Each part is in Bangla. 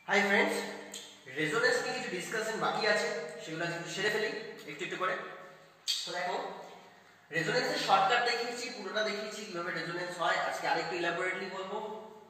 হাই ফ্রেন্ডস, রেজোনেন্স নিয়ে কিছু ডিসকাশন বাকি আছে, সেগুলো একটু সেরে ফেলি একটু একটু করে। তো দেখো, রেজোনেন্সের শর্টকাট দেখিয়েছি, পুরোটা দেখিয়েছি কিভাবে রেজোনেন্স হয়। আজকে আরেকটু ইলাবোরেটলি বলবো।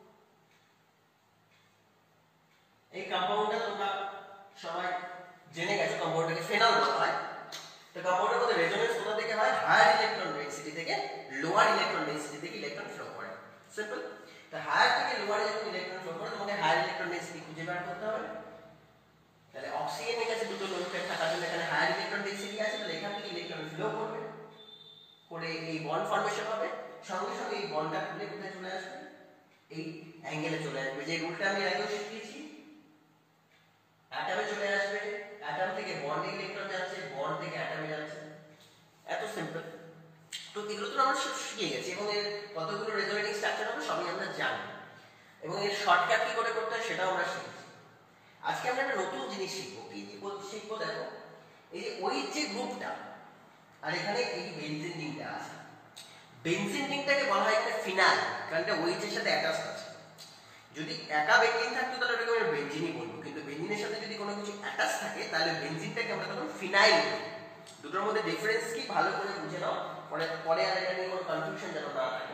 এই কম্পাউন্ডটা তোমরা সবাই জেনে গেছো, কম্পাউন্ডটাকে ফেনল বলা হয়। তো কম্পাউন্ডের মধ্যে রেজোনেন্স কোথা থেকে হয়? হায়ার ইলেকট্রন ডেনসিটি থেকে লোয়ার ইলেকট্রন ডেনসিটি থেকে ইলেকট্রন ফ্লো করে। সিম্পল। তো হায়ার থেকে লোয়ারে যখন ইলেকট্রন ফ্লো করে তোমাকে হায়ার ইলেকট্রন ডেনসিটি খুঁজে বের করতে হবে। তাহলে অক্সিজেনের কাছে দুটো লোন পেয়ার থাকার জন্য এখানে হায়ার ইলেকট্রন ডেনসিটি আছে, তাহলে এখান থেকে ইলেকট্রন ফ্লো করবে, করে এই বন্ড ফর্মেশন হবে। সঙ্গে সঙ্গে এই বন্ডটা খুলে কোথায় চলে আসবে? এই অ্যাঙ্গেলে চলে আসবে। যে রুলটা আমি আগেও শিখিয়েছি, অ্যাটমে চলে আসবে, অ্যাটম থেকে বন্ডে ইলেকট্রন যাচ্ছে, বন্ড থেকে অ্যাটমে যাচ্ছে। এত সিম্পল। তো এগুলো তো আমরা শিখে গেছি এবং এর কতগুলো রেজোনেটিং স্ট্রাকচার হবে সবই আমরা জানি, এবং এর শর্টকাট কি করে করতে হয় সেটাও আমরা শিখেছি। আজকে আমরা একটা নতুন জিনিস শিখবো। কি শিখবো? দেখো, এই যে ওই যে গ্রুপটা আর এখানে এই বেনজিন রিংটা আছে, বেনজিন রিংটাকে বলা হয় একটা ফিনাইল, কারণ এটা ওইচের সাথে অ্যাটাচ আছে। যদি একা বেনজিন থাকতো তাহলে ওটাকে আমরা বেনজিনই বলবো, কিন্তু বেনজিনের সাথে যদি কোনো কিছু অ্যাটাচ থাকে তাহলে বেনজিনটাকে আমরা তখন ফিনাইল বলবো। দুটোর মধ্যে ডিফারেন্স কি ভালো করে বুঝে নাও, পরে আর এটা নিয়ে কোনো কনফিউশন যেন না থাকে।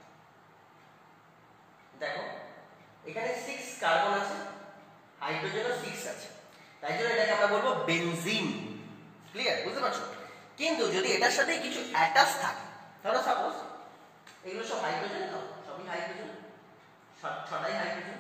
দেখো, এখানে 6 কার্বন আছে, হাইড্রোজেনও 6 আছে, তাই জন্য এটাকে আমরা বলবো বেনজিন। ক্লিয়ার? বুঝতে পারছো? কিন্তু যদি এটার সাথে কিছু অ্যাটাচ থাকে, ধরো সাপোজ এগুলো সব হাইড্রোজেন, তো সবই হাইড্রোজেন, ছটাই হাইড্রোজেন,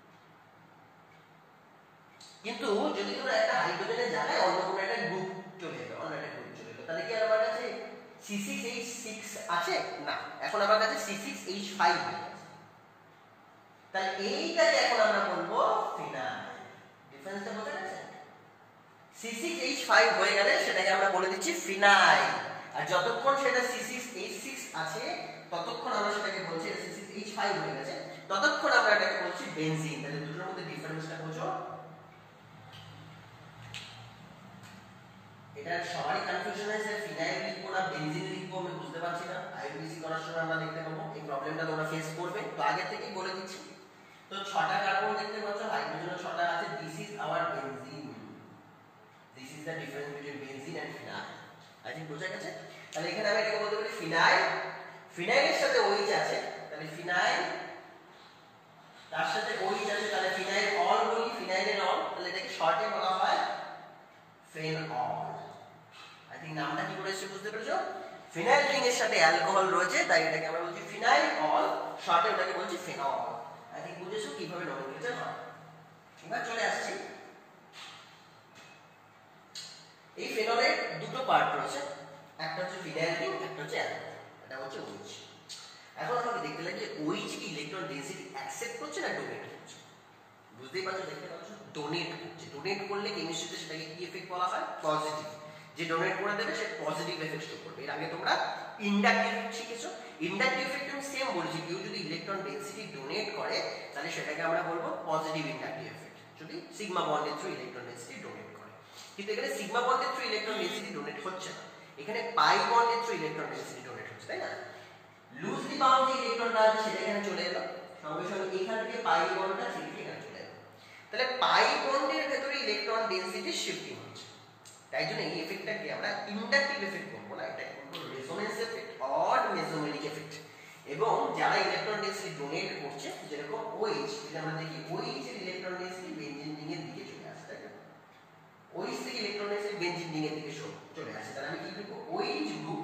কিন্তু যদি ধরো একটা হাইড্রোজেনের জায়গায় অন্য কোনো একটা গ্রুপ চলে এলো, তাহলে কি আমার কাছে C6H6 আছে? না, এখন আমার কাছে C6H5 হয়ে গেছে। তাহলে এইটাকে এখন আমরা বলবো ফিনাইল। ডিফারেন্সটা বোঝা গেছে? C6H5 হয়ে গেলে সেটাকে আমরা বলে দিচ্ছি ফিনাইল, আর যতক্ষণ সেটা C6H6 আছে ততক্ষণ আমরা সেটাকে বলছি C6H5 হয়ে গেছে, ততক্ষণ আমরা এটাকে বলছি বেনজিন। তাহলে দুটোর মধ্যে ডিফারেন্সটা বোঝো। এটা সবারই কনফিউশন আছে, ফিনাইল লিখবো না বেনজিন লিখবো, আমি বুঝতে পারছি না। আইউপিসি করার সময় আমরা দেখতে পাবো এই প্রবলেমটা তোমরা ফেস করবে, তো আগে থেকেই বলে দিচ্ছি। তো 6টা কার্বন দেখতে পাচ্ছ, হাইড্রোজেনও 6টা আছে। This is our benzene. This is the difference between benzene and phenyl. I think বোঝা গেছে? তাহলে এখানে আমি এটাকে বলতে পারি ফিনাইল। ফিনাইলের সাথে OH আছে, তাহলে ফিনাইল, তার সাথে OH আছে, তাহলে ফিনাইল অল বলি, ফিনাইলের অল, তাহলে এটাকে শর্টে বলা হয় ফেনল। আই থিংক নামটা কি করে এসেছে বুঝতে পেরেছো? ফিনাইল রিং এর সাথে অ্যালকোহল রয়েছে, তাই এটাকে আমরা বলছি ফিনাইল অল, শর্টে ওটাকে বলছি ফেনল। আই থিংক বুঝেছো কিভাবে নমেনক্লেচার হয়। এবার চলে আসছি, এই ফেনলের দুটো পার্ট রয়েছে, একটা হচ্ছে ফিনাইল রিং, একটা হচ্ছে অ্যালকোহল, এটা হচ্ছে OH। এখন আমাকে দেখতে লাগে OH কি ইলেকট্রন ডেনসিটি অ্যাকসেপ্ট করছে না ডোনেট করছে? বুঝতেই পারছো, দেখতে পাচ্ছ ডোনেট করছে। ডোনেট করলে কেমিস্ট্রিতে সেটাকে কি এফেক্ট বলা হয়? পজিটিভ। যে ডোনেট করে দেবে সে পজিটিভ এফেক্ট শো করবে। এর আগে তোমরা ইন্ডাকটিভ শিখেছো, ইন্ডাকটিভ এফেক্ট আমি সেম বলেছি, কেউ যদি ইলেকট্রন ডেনসিটি ডোনেট করে তাহলে সেটাকে আমরা বলবো পজিটিভ ইন্ডাকটিভ এফেক্ট, যদি সিগমা বন্ডের থ্রু ইলেকট্রন ডেনসিটি ডোনেট করে। কিন্তু এখানে সিগমা বন্ডের থ্রু ইলেকট্রন ডেনসিটি ডোনেট হচ্ছে না, এখানে পাই বন্ডের থ্রু ইলেকট্রন ডেনসিটি ডোনেট হচ্ছে, তাই না? লুজলি বাউন্ড যে ইলেকট্রনটা আছে সেটা এখানে চলে এলো, সঙ্গে সঙ্গে এখান থেকে পাই বন্ডটা ছিটকে এখানে চলে এলো, তাহলে পাই বন্ডের ভেতরে ইলেকট্রন ডেনসিটি শিফটিং হচ্ছে। তাই জন্য এই এফেক্টটাকে আমরা ইন্ডাকটিভ এফেক্ট বলবো না, এটাকে বলবো resonance effect or mesomeric effect. এবং যারা ইলেকট্রন ডেনসিটি ডোনেট করছে, যেরকম OH, যদি আমরা দেখি OH এর ইলেকট্রন ডেনসিটি বেনজিন রিং এর দিকে চলে আসে, তাই না? OH থেকে ইলেকট্রন ডেনসিটি বেনজিন রিং এর দিকে চলে আসে, তাহলে আমি কি লিখব? OH group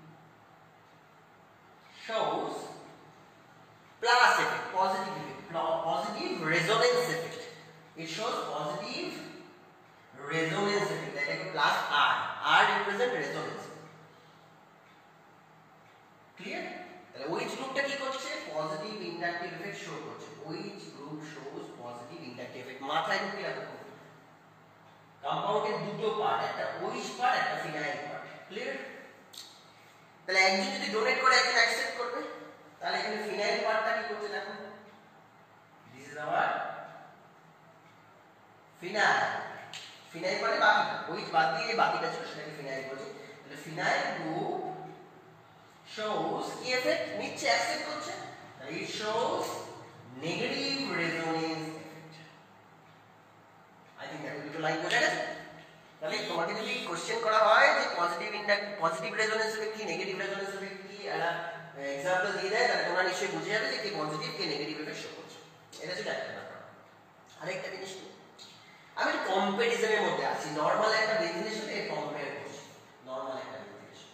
shows plus effect, positive effect, positive resonance effect. It shows positive resonance effect, এটাকে plus R represent resonance. Clear? তাহলে OH গ্রুপটা কি করছে? পজিটিভ ইন্ডাকটিভ এফেক্ট শো করছে। OH group shows positive inductive effect. মাথায় ঢুকিয়ে রাখো, কম্পাউন্ডের দুটো পার্ট, একটা OH পার্ট, একটা ফিনাইল পার্ট। ক্লিয়ার? তাহলে একজন যদি ডোনেট করে একজন অ্যাকসেপ্ট করবে, তাহলে এখানে ফিনাইল পার্টটা কি করছে দেখো, this is our phenyl. Phenyl মানে বাকিটা, OH বাদ দিয়ে যে বাকিটা ছিল সেটাকে ফিনাইল বলছি। তাহলে ফিনাইল গ্রুপ shows কি এফেক্ট নিচ্ছে, অ্যাকসেপ্ট করছে, তাহলে it shows negative resonance effect. Positive resonance effect কি, নেগেটিভ রেজোনেন্স ইফেক্ট কি, একটা এক্সাম্পল দিয়ে দেয়, তাহলে তোমরা নিশ্চয়ই বুঝে যাবে যে কি পজিটিভ কি নেগেটিভ ইফেক্ট শো করছে। এটা ছিল একটা ব্যাপার। আরেকটা জিনিস কি, আমি একটা কম্পারিজনের মধ্যে আছি, নরমাল একটা বেঞ্জিনের সাথে কম্পেয়ার করছি, নরমাল একটা বেঞ্জিনের সাথে।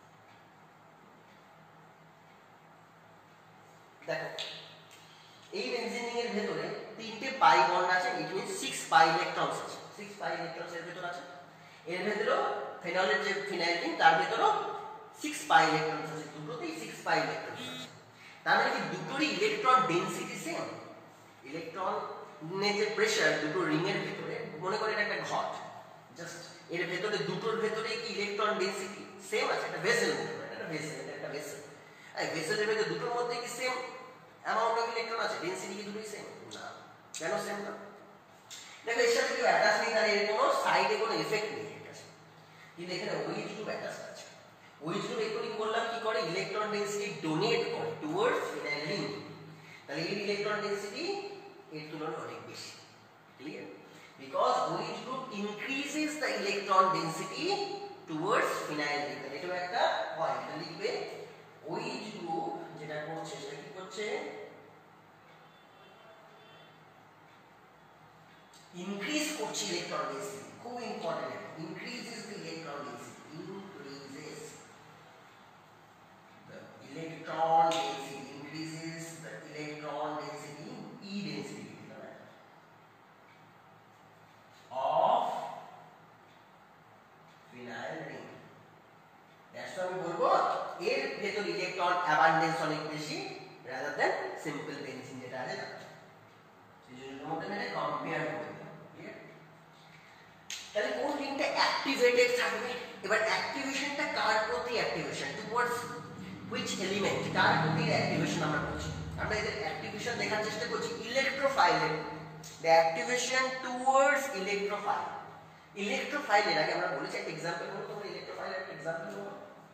দেখো এই বেঞ্জিন এর ভেতরে 3টে পাই বন্ড আছে, ইট মিন্স 6 পাই ইলেকট্রনস আছে, 6 পাই ইলেকট্রনস এর ভেতর আছে। এর ভেতরেও ফেনলের যে ফিনাইল রিং তার ভেতরেও 6 পাই ইলেকট্রনস আছে, দুটোতেই 6 পাই ইলেকট্রনস আছে। তার মানে কি দুটোরই ইলেকট্রন ডেনসিটি সেম। ইলেকট্রন যে প্রেসার দুটো রিং এর ভেতরে, মনে করে এটা একটা ঘট, জাস্ট এর ভেতরে দুটোর ভেতরে কি ইলেকট্রন ডেনসিটি সেম আছে, একটা ভেসেল মনে করে, এটা ভেসেল, এটা একটা ভেসেল। এই ভেসেলের ভেতরে দুটোর মধ্যে কি সেম অ্যামাউন্ট অফ ইলেকট্রন আছে, ডেনসিটি কি দুটোই সেম? না। কেন সেম না? দেখো এর সাথে কেউ অ্যাটাচ নেই, তার এর কোনো সাইডে কোনো এফেক্ট নেই এর কাছে, কিন্তু এখানে ওইচ গ্রুপ অ্যাটাচ আছে। ওইচ গ্রুপ এক্ষুনি বললাম কি করে, ইলেকট্রন ডেনসিটি ডোনেট করে টুয়ার্ডস ফিনাইল রিং। তাহলে এর ইলেকট্রন ডেনসিটি এর তুলনায় অনেক বেশি, clear? Because O H group increases the electron density towards phenyl ring. তাহলে এটা একটা হয়, এটা লিখবে ওইচ গ্রুপ যেটা করছে সেটা কি করছে, ইনক্রিজ করছে ইলেকট্রন ডেনসিটি, খুব important, increases the electron density, ইনক্রিজেস the electron density, increases the electron density, E density of phenyl ring. That's why আমি বলবো এর ভেতর ইলেকট্রন অ্যাবান্ডেন্স অনেক বেশি rather than সিম্পল বেনজিন যেটা আছে তার। সেই জন্য তোমাদের এটা কম্পেয়ার করতে হবে, ক্লিয়ার? তাহলে কোন রিংটা অ্যাক্টিভেটেড থাকবে? এবার অ্যাক্টিভেশনটা কার প্রতি অ্যাক্টিভেশন, টুয়ার্ডস হুইচ এলিমেন্ট, কার প্রতি অ্যাক্টিভেশন আমরা করছি? আমরা এদের অ্যাক্টিভেশন দেখার চেষ্টা করছি ইলেকট্রোফাইলের, দ্য অ্যাক্টিভেশন টুয়ার্ডস ইলেকট্রোফাইল। ইলেকট্রোফাইলের আগে আমরা বলেছি একটা এক্সাম্পল বলো, তোমরা ইলেকট্রোফাইলের একটা এক্সাম্পল বলো।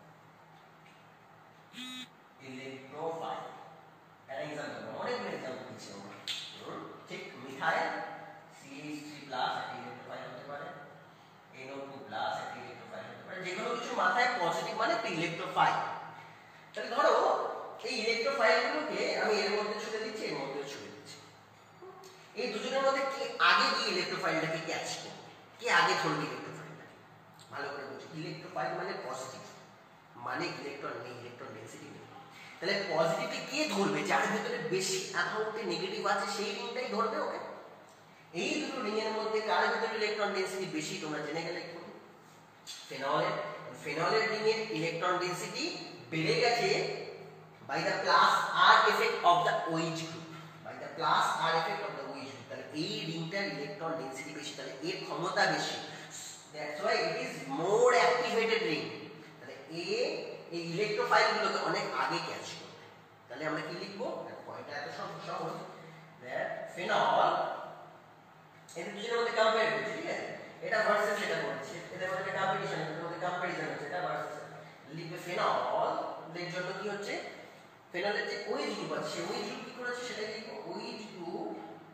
ইলেকট্রোফাইল একটা এক্সাম্পল, অনেকগুলো এক্সাম্পল দিচ্ছি আমরা, ঠিক? মিথাইল CH3+ একটা ইলেকট্রোফাইল হতে পারে, NO2+ একটা ইলেকট্রোফাইল হতে পারে, যে কোনো কিছু মাথায় পজিটিভ মানে একটা ইলেকট্রোফাইল। তাহলে ধরো এই ইলেকট্রোফাইলগুলোকে আমি এর মধ্যে ছুড়ে দিচ্ছি, এর মধ্যে ছুড়ে দিচ্ছি, এই দুজনের মধ্যে কে আগে গিয়ে ইলেকট্রোফাইলটাকে ক্যাচ করবে, কে আগে ধরবে ইলেকট্রোফাইলটাকে? ভালো করে বুঝো, ইলেকট্রোফাইল মানে পজিটিভ, মানে ইলেকট্রন নেই, ইলেকট্রন ডেনসিটি নেই। তাহলে পজিটিভকে কে ধরবে? যার ভিতরে বেশি অ্যামাউন্টে নেগেটিভ আছে সেই রিংটাই ধরবে ওকে। এই দুটো রিং এর মধ্যে কার ভিতরে ইলেকট্রন ডেনসিটি বেশি তোমরা জেনে গেলে একটু, ফেনলের। ফেনলের রিং এর ইলেকট্রন ডেনসিটি বেড়ে গেছে by the plus R effect of the OH group, by the plus R effect of the OH group। তাহলে এই রিংটার ইলেকট্রন ডেনসিটি বেশি, তাহলে এর ক্ষমতা বেশি, that's why it is more activated ring। তাহলে এই ইলেকট্রোফাইলগুলোকে অনেক আগে ক্যাচ করবে। তাহলে আমরা কি লিখবো, পয়েন্টটা এত সহজ, that phenol, এদের দুজনের মধ্যে কম্পেয়ার করছি, ঠিক আছে? এটা ভার্সেস এটা করছে, এদের মধ্যে কম্পিটিশন, এদের মধ্যে কম্পারিজন হচ্ছে, এটা ভার্সেস। লিখবে ফেনল এর জন্য কি হচ্ছে, ফেনলের যে OH গ্রুপ আছে সেই OH গ্রুপ কি করেছে সেটা লিখবো, OH group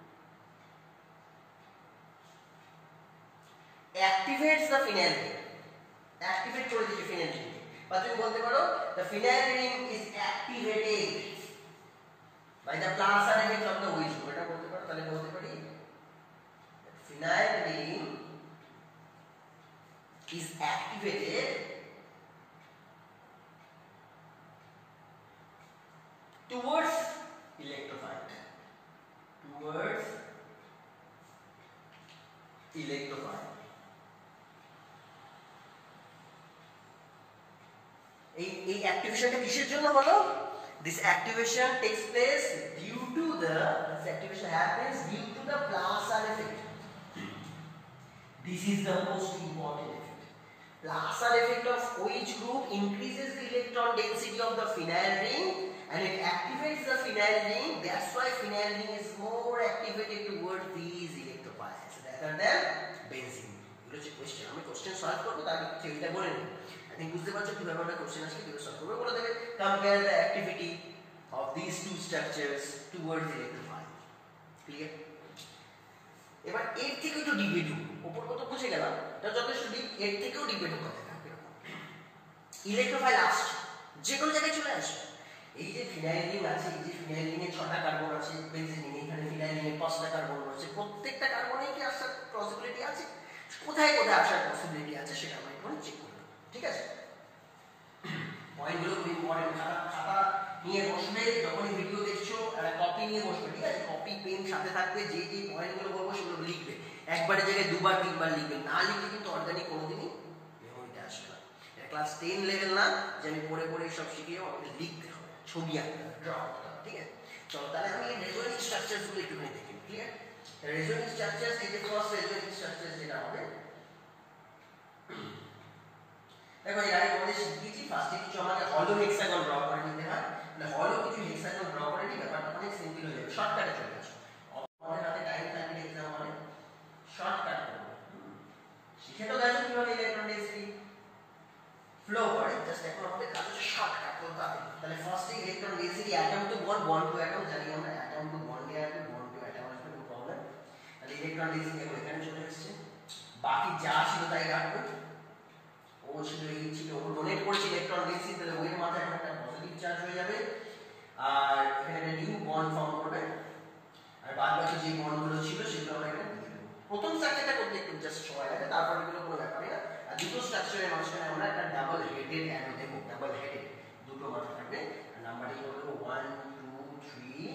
activates the phenyl ring, activate করে দিচ্ছে phenyl ring। বা তুমি বলতে পারো the phenyl ring is activated by the plus R effect of the OH group, এটা বলতে পারো। তাহলে বলতে পারি phenyl ring is activated towards electropile, towards electropile। এই অ্যাক্টিভেশনটা কিসের জন্য হলো? This activation takes place due to the, this activation happens due to the plus R effect। This is the most important effect। Plus R effect of OH group increases the electron density of the phenyl ring and it activates the phenyl ring, that's why phenyl ring is more activated towards these electrophiles rather than benzene। এগুলো হচ্ছে কোশ্চেন, আমি কোশ্চেন সলভ করবো, তার থিওরিটা বলে নেব। আই থিংক বুঝতে পারছো কিভাবে আমরা কোশ্চেন আসলে কিভাবে সলভ করবো। বলে দেবে compare the activity of this two structures towards electrophile, clear? এবার এর থেকে একটু ডিবেট, উপর কত বুঝে গেলাম, এটা যথেষ্ট ডিপ, এর থেকেও ডিবেট করা যাবে। ইলেকট্রোফাইল আসছে যে কোনো জায়গায় চলে আসবে। এই যে ফিনাইল রিং আছে, এই যে ফিনাইল রিংয়ে 6টা কার্বন আছে, বেনজিন এখানে ফিনাইল রিংয়ে 5টা কার্বন আছে, প্রত্যেকটা কার্বনে কি আসার পসিবিলিটি আছে? কোথায় কোথায় আসার পসিবিলিটি আছে সেটা আমরা এখন চেক করব। ঠিক আছে, পয়েন্টগুলো খুব ইম্পর্টেন্ট। খাতা নিয়ে বসবে, যখনই ভিডিও দেখছো একটা কপি নিয়ে বসবে। ঠিক আছে, কপি পেন সাথে থাকবে, যে যে পয়েন্টগুলো বলবো সেগুলো লিখবে। একবারের জায়গায় দুবার তিনবার লিখবে, না লিখলে কিন্তু অর্গানিক কোনোদিনই মেমোরিতে আসবে না। এটা ক্লাস 10 লেভেল না যে আমি পড়ে পড়ে সব শিখিয়ে আমাকে লিখতে হবে, ছবি আঁকতে হবে, ড্র করতে হবে। ঠিক আছে, চলো তাহলে আমি রেজোনেন্স স্ট্রাকচারসগুলো একটুখানি দেখি। ক্লিয়ার? রেজোনেন্স স্ট্রাকচারস, এই যে ফার্স্ট রেজোনেন্স স্ট্রাকচার যেটা হবে, দেখো এর আগে তোমাদের শিখিয়েছি ফার্স্টে কিছু আমাকে হলো হেক্সাগন ড্র করে নিতে হয়। মানে হলো কিছু হেক্সাগন ড্র করে নিলে ব্যাপারটা অনেক সিম্পল হয়ে যাবে, শর্টকাটে চলে আসবে। আমাদের হাতে টাইম থাকবে, এক্সাম মানে শর্টকাট করব। শিখে তো গেছো কিভাবে ইলেকট্রন ডেন্সিটি ফ্লো করে, জাস্ট এখন আমাদের কাজ হচ্ছে শর্টকাট করতে হবে। তাহলে ফার্স্টে electron density atom to bond, bond to atom, জানি আমরা অ্যাটম টু বন্ডে আসবে, বন্ড টু অ্যাটম আসবে, নো প্রবলেম। তাহলে ইলেকট্রন ডেন্সিটি এখন এখানে চলে এসেছে, বাকি যা ছিল তাই রাখবো। ও ছিল, এই ছিল, ও ডোনেট করেছে ইলেকট্রন ডেন্সিটি, তাহলে ওর মাথায় একটা পজিটিভ চার্জ হয়ে যাবে, আর এখানে একটা নিউ বন্ড ফর্ম করবে, আর বাদ বাকি যে বন্ডগুলো ছিল সেগুলো আমরা এখানে দিয়ে দেবো। প্রথম স্ট্রাকচারটা করতে একটু জাস্ট সময় লাগে, তারপর এগুলো কোনো ব্যাপারই না। আর দুটো স্ট্রাকচারের মাঝখানে আমরা একটা ডাবল হেডেড অ্যারো দেব, ডাবল হেডেড, দুটো মাথা থাকবে, আর নাম্বারিং করব 1 2 3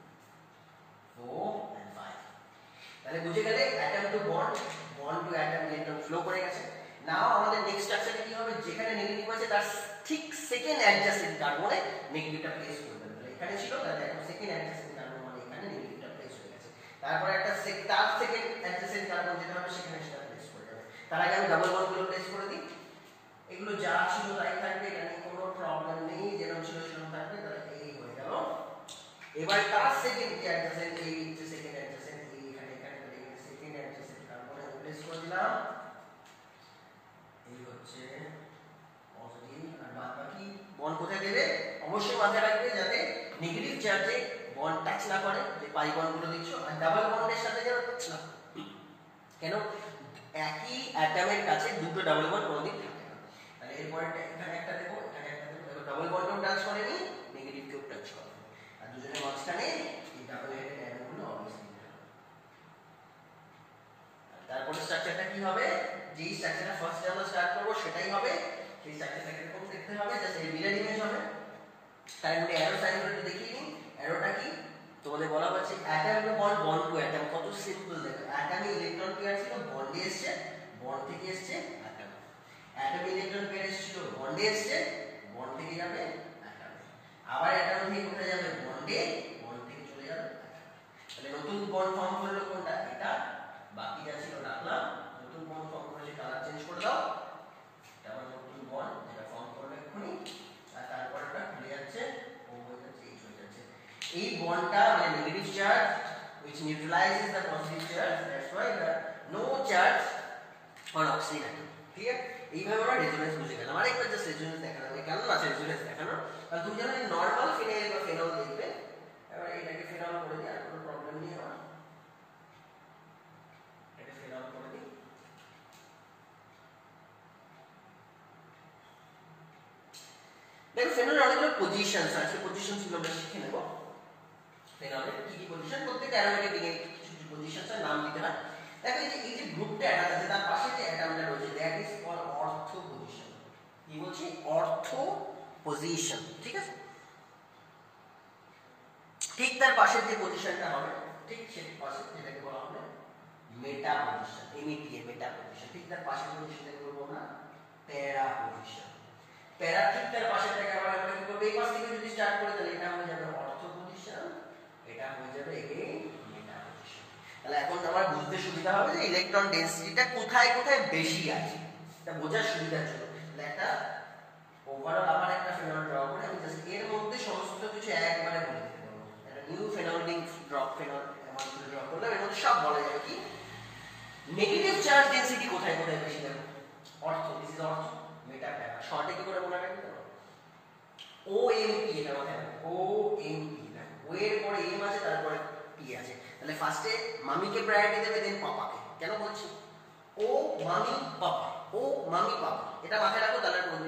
4 and 5। তাহলে বুঝে গেলে atom to bond, bond to atom electron flow করে গেছে। নাও আমাদের নেক্সট স্ট্রাকচারে কি হবে, যেখানে নেগেটিভ আছে তার ঠিক সেকেন্ড অ্যাডজাসেন্ট কার্বনে নেগেটিভটা প্লেস করে দেবে। তাহলে এখানে ছিল, তাহলে এখন সেকেন্ড অ্যাডজাসেন্ট কার্বন মানে এখানে নেগেটিভটা প্লেস হয়ে গেছে। তারপর একটা তার সেকেন্ড অ্যাডজাসেন্ট কার্বন যেটা হবে সেখানে সেটা প্লেস করে যাবে। তার আগে আমি ডাবল বন্ডগুলো প্লেস করে দিই, এগুলো যা ছিল তাই থাকবে, এখানে কোনো প্রবলেম নেই, যেরকম ছিল সেরকম থাকবে। তাহলে এই হয়ে গেল। এবার তার সেকেন্ড যে অ্যাডজাসেন্ট, এই যে সেকেন্ড অ্যাডজাসেন্ট, এই এখানে সেকেন্ড অ্যাডজাসেন্ট কার্বনে প্লেস করে দিলাম। এই হচ্ছে পজিটিভ, আর বাদ বাকি বন্ড কোথায় দেবে অবশ্যই মাথায় রাখবে, যাতে নেগেটিভ চার্জে বন্ড টাচ না করে, যে পাই বন্ডগুলো দিচ্ছ, আর ডাবল বন্ডের সাথে যেন টাচ না করে। কেন? একই অ্যাটমের কাছে দুটো ডাবল বন্ড কোনোদিন থাকে না। তাহলে এরপর এখানে একটা দেবো, এখানে একটা দেবো, দেখো ডাবল বন্ডও টাচ করেনি, নেগেটিভ কেও টাচ করে, আর দুজনের মাঝখানে এই ডাবল হেডেড অ্যারোগুলো অবভিয়াসলি দিতে হবে। তারপরে স্ট্রাকচারটা কি হবে, যেই স্ট্রাকচারটা ফার্স্ট আমরা স্টার্ট করব সেটাই হবে। সেই স্ট্রাকচারটা কিরকম দেখতে হবে, জাস্ট এই মিরর ইমেজ হবে। তার মধ্যে অ্যারো সাইনগুলো একটু দেখিয়ে নিই। অ্যারোটা কি তোমাদের বলা হচ্ছে, atom to bond, bond to atom. কত সিম্পল দেখো, অ্যাটমে ইলেকট্রন পেয়ার ছিল, বন্ডে এসেছে, বন্ড থেকে এসেছে অ্যাটম। অ্যাটমে ইলেকট্রন পেয়ার এসেছিল, বন্ডে এসেছে, বন্ড থেকে যাবে অ্যাটমে। আবার অ্যাটম থেকে কোথায় যাবে, বন্ডে, বন্ড থেকে চলে যাবে অ্যাটমে। তাহলে নতুন বন্ড ফর্ম করলো কোনটা, এটা। বাকি যা ছিল রাখলাম, নতুন বন্ড ফর্ম করেছে, কালার চেঞ্জ করে দাও, এটা আবার নতুন বন্ড যেটা ফর্ম করবে এক্ষুনি, আর তারপরটা খুলে যাচ্ছে, ও হয়ে যাচ্ছে, এই হয়ে যাচ্ছে। এই বন্ডটা মানে negative charge which neutralizes the positive charge, that's why the no charge on oxygen atom. ক্লিয়ার? এইভাবে আমরা রেজোনেন্স বুঝে গেলাম। আরেকবার জাস্ট রেজোনেন্স দেখানো, কেন আছে রেজোনেন্স দেখানো, আর তুমি জানো নরমাল ফিনাইল বা ফেনল দেখবে, এবার এটাকে ফেনল করে দিই, আর কোনো প্রবলেম নেই আমার, এটা ফেনল করে দিই। দেখো ফেনলের অনেকগুলো পজিশনস আছে, পজিশনসগুলো আমরা শিখে নেব। ফেনলের কি কি পজিশন, প্রত্যেকটা অ্যারোমেটিক দিকে কিছু কিছু পজিশনসের নাম দিতে হয়। দেখো এই যে গ্রুপটা অ্যাটাচ আছে, তার পাশে যে অ্যাটমটা রয়েছে, that is called ortho position. কি বলছি, অর্থো পজিশন। ঠিক আছে, ঠিক তার পাশের যে পজিশনটা হবে, ঠিক সেই পাশে যেটাকে বলা হবে মেটা পজিশন, এমইটিএ, মেটা পজিশন। ঠিক তার পাশের পজিশনটাকে বলবো আমরা প্যারা পজিশন। প্যারা ঠিক তার পাশেরটাকে আবার আমরা কি করব, এই পাশ থেকে যদি স্টার্ট করি তাহলে এটা হয়ে যাবে অর্থো পজিশন, এটা হয়ে যাবে এগেইন মেটা পজিশন। তাহলে এখন আমার বুঝতে সুবিধা হবে যে ইলেকট্রন ডেনসিটিটা কোথায় কোথায় বেশি আছে, এটা বোঝার সুবিধার জন্য। তাহলে একটা ওভারঅল আমার একটা ফেনল ড্র করে আমি জাস্ট এর মধ্যে সমস্ত কিছু একবারে বলে দিতে পারবো। একটা new phenol ring drop phenol এমন করে ড্র করলাম, এর মধ্যে সব বলা যাবে কি নেগেটিভ চার্জ ডেনসিটি কোথায় কোথায় বেশি। দেখো অর্থো, দিস ইজ অর্থো, মেটা প্যারা, শর্টে কি করে মনে রাখবে, ওএমপি, এটা মাথায় রাখবে, ওএমপি। ও এর পরে এম আছে, তারপরে পি আছে। তাহলে ফার্স্টে মামিকে প্রায়োরিটি দেবে, দেন পাপাকে। কেন বলছি, ও মামি পাপা, ও মামি পাপা, এটা মাথায় রাখো, তাহলে কোনোদিন ভুল হবে না।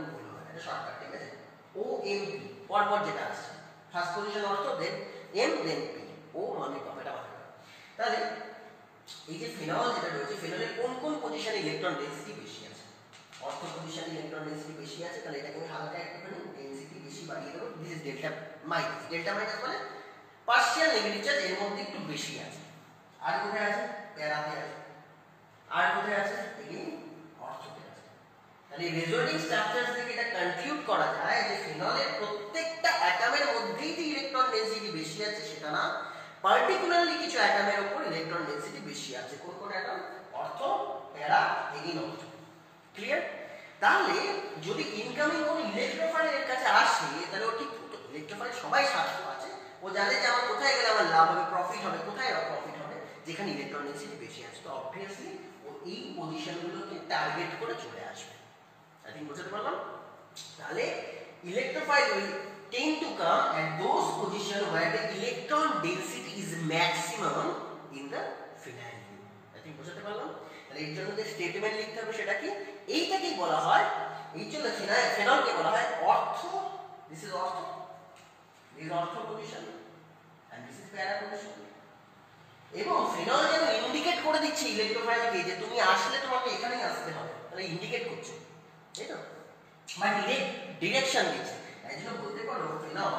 এটা শর্টকাট, ঠিক আছে? ও এম পি পরপর যেটা আসছে, ফার্স্ট পজিশন অর্থ, দেন এম, দেন পি, ও মানে কম, এটা মাথায় রাখো। তাহলে এই যে ফিনল যেটা রয়েছে, ফিনলের কোন কোন পজিশনে ইলেকট্রন ডেনসিটি বেশি আছে? অর্থ পজিশনে ইলেকট্রন ডেনসিটি বেশি আছে, তাহলে এটাকে আমি হালকা একটুখানি ডেনসিটি বেশি বাড়িয়ে দেবো। This is delta minus. Delta minus মানে পার্শিয়াল নেগেটিভ চার্জ এর মধ্যে একটু বেশি আছে। আর কোথায় আছে? প্যারাতে আছে। আর কোথায় আছে? এগেইন অর্থতে আছে। তাহলে রেজোনেটিং স্ট্রাকচারস থেকে এটা কনক্লুড করা যায় যে ফিনলের প্রত্যেকটা অ্যাটমের মধ্যেই যে ইলেকট্রন ডেনসিটি বেশি আছে সেটা না, পার্টিকুলারলি কিছু অ্যাটমের উপর ইলেকট্রন ডেনসিটি বেশি আছে। কোন কোন অ্যাটম? অর্থ, প্যারা, এগেইন অর্থ। ক্লিয়ার? তাহলে যদি ইনকামিং কোন ইলেকট্রোফাইল এর কাছে আসে, তাহলে ও ঠিক ইলেকট্রোফাইল সবাই স্বার্থ আছে, ও জানে যে আমার কোথায় গেলে আমার লাভ হবে, প্রফিট হবে, কোথায় প্রফিট হবে, যেখানে ইলেকট্রন ডেনসিটি বেশি আছে। তো অবভিয়াসলি ও এই পজিশনগুলোকে টার্গেট করে চলে আসবে। আই থিংক বুঝতে পারলাম? তাহলে electrophile will tend to come at those positions where the electron density is maximum in the phenyl group. I think বুঝতে পারলাম? তাহলে এর জন্য যে স্টেটমেন্ট লিখতে হবে সেটা কি? এইটাকেই বলা হয়, এই জন্য ফেনলকে বলা হয় ortho. This is ortho, this is ortho position and this is para position. এবং ফেনল যেন ইন্ডিকেট করে দিচ্ছে ইলেকট্রোফাইলকে যে তুমি আসলে তোমাকে এখানেই আসতে হবে, তাহলে ইন্ডিকেট করছে, তাই তো? বা ডিরেকশন দিচ্ছে। এই জন্য বলতে পারো phenol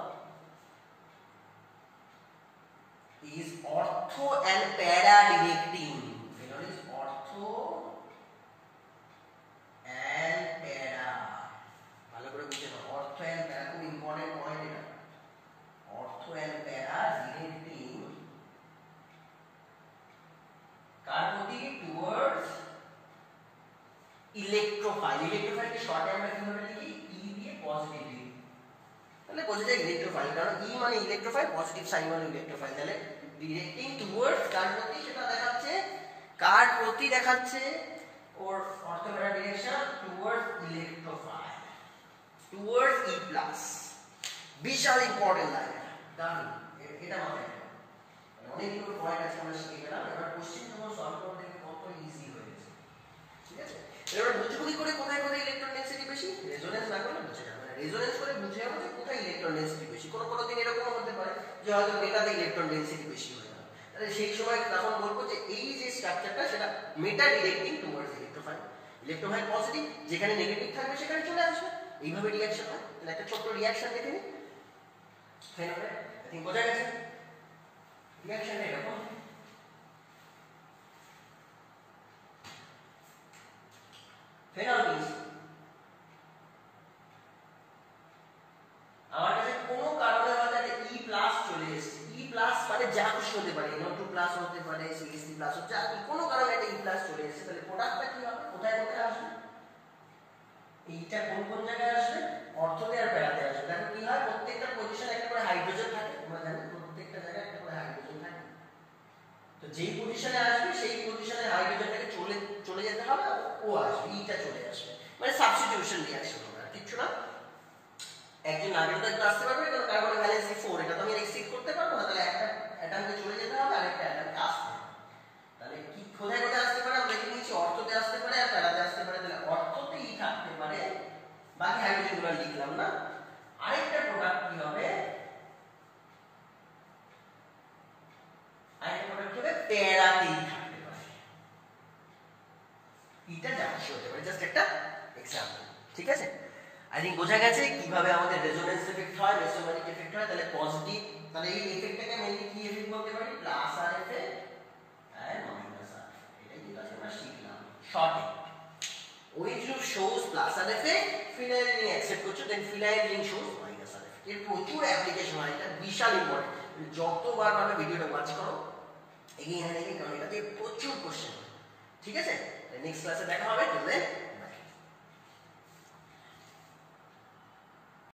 is ortho and para directing. Phenol is ortho and para. ভালো করে বুঝে নাও, ortho and para খুব ইম্পর্টেন্ট পয়েন্ট এটা। ortho and para directing কার প্রতি? towards electrophile. electrophile কে শর্টে আমরা কিভাবে লিখি? E দিয়ে পজিটিভ লিখি। তাহলে বোঝা যায় ইলেকট্রোফাইল, কারণ E মানে ইলেকট্রোফাইল, পজিটিভ সাইন মানে ইলেকট্রোফাইল। তাহলে ডিরেক্টিং টুয়ার্ডস কার প্রতি সেটা দেখাচ্ছে, কার প্রতি দেখাচ্ছে, ওর orthogonal direction towards electrophile, towards E+। বিশাল ইম্পর্টেন্ট লাইন, দারুণ, এটা মাথায় রাখো। অনেকগুলো পয়েন্ট আছে আমরা শিখে গেলাম। এবার কোশ্চেন যখন সলভ করতে দেখে কত ইজি হয়ে গেছে, ঠিক আছে? এবার বুঝবুঝি করে কোথায় কোথায় ইলেকট্রন ডেনসিটি বেশি, রেজোনেন্স না করলে বুঝে যাবে। রেজোনেন্স করে বুঝে যাবো যে কোথায় ইলেকট্রন ডেনসিটি বেশি। কোনো দিন এরকম হতে পারে যে হয়তো মেটাতে ইলেকট্রন ডেনসিটি বেশি হয়ে গেল, তাহলে সেই সময় তখন বলবো যে এই যে স্ট্রাকচারটা সেটা meta directing towards electrophile. Electrophile positive, যেখানে নেগেটিভ থাকবে সেখানে চলে আসবে, এইভাবে রিঅ্যাকশন হয়। তাহলে একটা ছোট্ট রিঅ্যাকশন দেখে নিই ফেনলে। আই থিংক বোঝা গেছে রিঅ্যাকশনটা এরকম। ফেনল মিন্স আমার কাছে কোনো কারণে হয়তো একটা E+ চলে এসেছে। E+ মানে যা খুশি হতে পারে, NO2+ হতে পারে, CH3+ যা, কোনো কারণে একটা E+ চলে এসেছে, তাহলে প্রোডাক্টটা কি হবে, কোথায় কোথায় আসবে? এইটা কোন কোন জায়গায় আসবে? অর্থতে আর প্যারাতে আসবে। দেখো কি হয়, প্রত্যেকটা পজিশনে একটা করে হাইড্রোজেন থাকে, তোমরা জানো প্রত্যেকটা জায়গায় একটা করে হাইড্রোজেন থাকে। তো যেই পজিশনে আসবে সেই পজিশনে হাইড্রোজেনটাকে চলে যেতে হবে, ও আসবে, ইটা চলে আসবে, মানে সাবস্টিটিউশন রিঅ্যাকশন হবে, আর কিছু না। একজন আগের তো আসতে পারবে, কারণ কার্বন ভ্যালেন্সি 4, এটা তো আমি এক্সিড করতে পারবো না, তাহলে একটা অ্যাটমকে চলে যেতে হবে, আরেকটা অ্যাটমকে আসতে হবে। তাহলে কি কোথায় কোথায় আসতে পারে আমরা দেখে নিচ্ছি, অর্থতে আসতে পারে আর প্যারাতে আসতে পারে। তাহলে অর্থতেই থাকতে পারে, বাকি হাইড্রোজেনগুলো লিখলাম না। আরেকটা প্রোডাক্ট কি হবে, আরেকটা প্রোডাক্ট হবে প্যারাতেই থাকতে পারে। এটা যা খুশি হতে পারে, জাস্ট একটা এক্সাম্পল, ঠিক আছে? আই থিংক বোঝা গেছে কিভাবে আমাদের রেজোনেন্স এফেক্ট হয়, মেসোম্যারিক এফেক্ট হয়। তাহলে পজিটিভ, তাহলে এই এফেক্টটাকে মেইনলি কি এফেক্ট বলতে পারি? Plus R effect and minus R effect. এটাই যেটা আমরা শিখলাম শর্টে। which group shows plus R effect, phenyl ring accept করছো, then phenyl ring shows minus R effect. এর প্রচুর অ্যাপ্লিকেশন হয়, এটা বিশাল ইম্পর্টেন্ট। যতবার পারবে ভিডিওটা ওয়াচ করো এগেইন এন্ড এগেইন, কারণ এটাতে প্রচুর কোশ্চেন, ঠিক আছে? নেক্সট ক্লাসে দেখা হবে।